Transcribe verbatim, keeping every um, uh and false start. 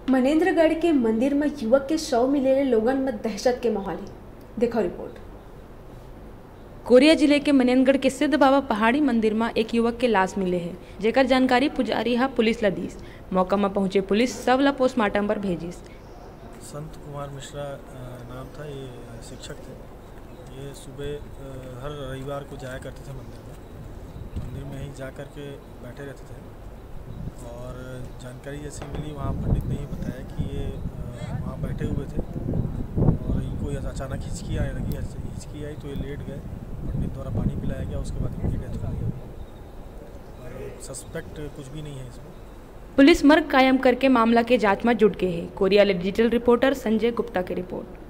मनेन्द्रगढ़ के मंदिर में युवक के शव मिले लोगन में दहशत के माहौल है। देखो रिपोर्ट। कोरिया जिले के मनेन्द्रगढ़ के सिद्ध बाबा पहाड़ी मंदिर में एक युवक के लाश मिले है, जेकर जानकारी पुजारी हा पुलिस ला दीस। मौका में पहुंचे पुलिस सब ला पोस्टमार्टम पर भेजिस। संत कुमार मिश्रा नाम था, ये शिक्षक थे। ये सुबह हर रविवार को जाया करते थे मंदिर में मंदिर में ही जा कर के बैठे रहते थे और जानकारी जैसी मिली वहाँ पंडित ने ही बताया कि ये वहाँ बैठे हुए थे और इनको अचानक हिचकी आने लगी। हिचकी आई तो ये लेट गए, पंडित द्वारा पानी पिलाया गया, उसके बाद इनकी डेथ हो गई और सस्पेक्ट कुछ भी नहीं है इसमें। पुलिस मर्ग कायम करके मामला के जांच में जुट गई है। कोरिया डिजिटल रिपोर्टर संजय गुप्ता की रिपोर्ट।